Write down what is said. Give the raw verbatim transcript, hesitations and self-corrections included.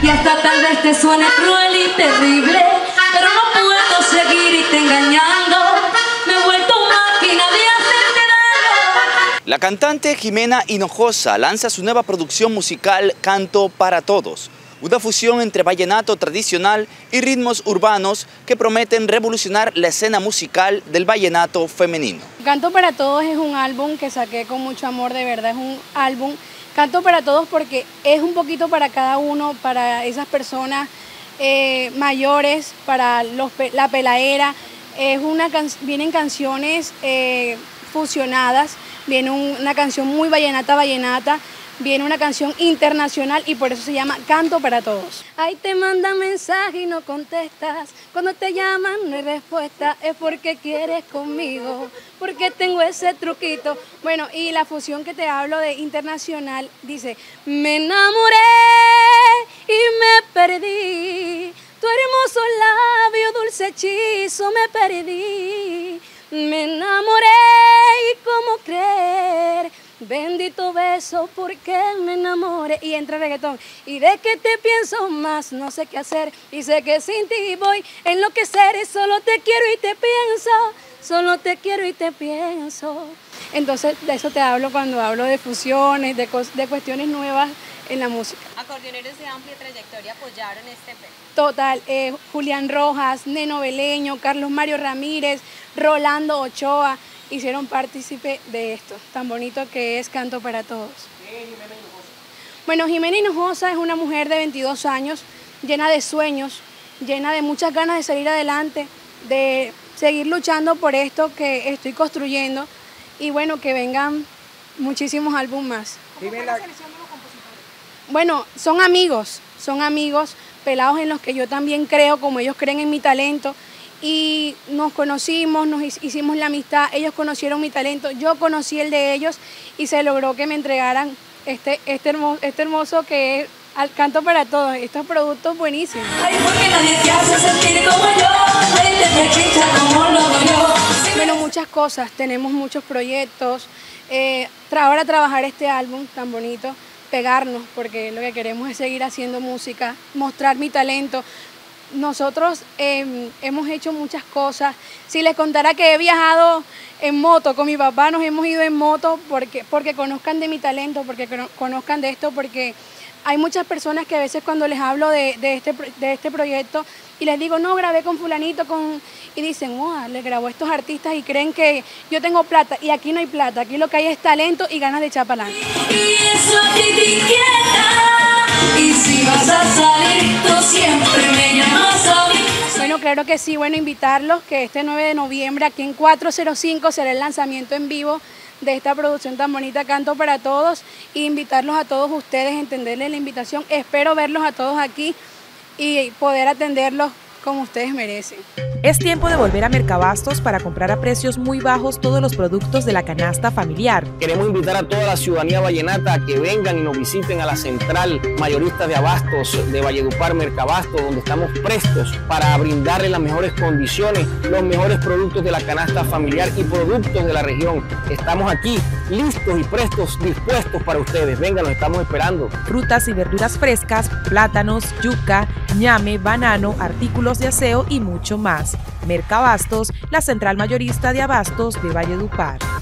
y hasta tal vez te suene cruel y terrible, pero no puedo seguir y te engañando. Me he vuelto máquina de hacerte daño. La cantante Jimena Hinojosa lanza su nueva producción musical Canto para Todos, una fusión entre vallenato tradicional y ritmos urbanos que prometen revolucionar la escena musical del vallenato femenino. Canto para Todos es un álbum que saqué con mucho amor, de verdad es un álbum Canto para Todos porque es un poquito para cada uno, para esas personas eh, mayores, para los, la pelaera. Es una can vienen canciones eh, fusionadas, viene un, una canción muy vallenata, vallenata, viene una canción internacional y por eso se llama Canto para Todos. Ahí te mandan mensaje y no contestas, cuando te llaman no hay respuesta, es porque quieres conmigo, porque tengo ese truquito. Bueno, y la fusión que te hablo de internacional dice: me enamoré y me perdí, tu hermoso labio, dulce hechizo, me perdí, me enamoré y cómo creer, bendito beso porque me enamoré. Y entra reggaetón. Y de que te pienso más, no sé qué hacer. Y sé que sin ti voy a enloquecer. Y solo te quiero y te pienso. Solo te quiero y te pienso. Entonces de eso te hablo cuando hablo de fusiones, de, de cuestiones nuevas en la música. Acordeoneros de amplia trayectoria apoyaron este P. Total, eh, Julián Rojas, Neno Beleño, Carlos Mario Ramírez, Rolando Ochoa hicieron partícipe de esto tan bonito que es Canto para Todos. Bueno, Jimena Hinojosa es una mujer de veintidós años, llena de sueños, llena de muchas ganas de salir adelante, de seguir luchando por esto que estoy construyendo y bueno, que vengan muchísimos álbumes más. ¿Cómo fue la selección de los compositores? Bueno, son amigos, son amigos pelados en los que yo también creo, como ellos creen en mi talento. Y nos conocimos, nos hicimos la amistad, ellos conocieron mi talento, yo conocí el de ellos y se logró que me entregaran este, este, hermoso, este hermoso que es al Canto para Todos, estos productos buenísimos. Ay, porque nadie te hace sentir como yo, nadie te escucha como lo hago yo. Bueno, muchas cosas, tenemos muchos proyectos, eh, ahora trabajar este álbum tan bonito, pegarnos, porque lo que queremos es seguir haciendo música, mostrar mi talento. Nosotros eh, hemos hecho muchas cosas. Si les contara que he viajado en moto, con mi papá nos hemos ido en moto porque, porque conozcan de mi talento, porque conozcan de esto, porque hay muchas personas que a veces cuando les hablo de, de, este, de este proyecto y les digo, no, grabé con fulanito, con... y dicen, wow, le grabó a estos artistas y creen que yo tengo plata, y aquí no hay plata, aquí lo que hay es talento y ganas de echar para adelante. Y eso a ti te inquieta, y si vas a salir, tú siempre me llamas a mí. Bueno, claro que sí, bueno, invitarlos que este nueve de noviembre aquí en cuatro cero cinco será el lanzamiento en vivo de esta producción tan bonita, Canto para Todos, e invitarlos a todos ustedes, entenderles la invitación. Espero verlos a todos aquí y poder atenderlos como ustedes merecen. Es tiempo de volver a Mercabastos para comprar a precios muy bajos todos los productos de la canasta familiar. Queremos invitar a toda la ciudadanía vallenata a que vengan y nos visiten a la central mayorista de abastos de Valledupar, Mercabastos, donde estamos prestos para brindarles las mejores condiciones, los mejores productos de la canasta familiar y productos de la región. Estamos aquí listos y prestos, dispuestos para ustedes. Vengan, los estamos esperando. Frutas y verduras frescas, plátanos, yuca, ñame, banano, artículos de aseo y mucho más. Mercabastos, la central mayorista de abastos de Valledupar.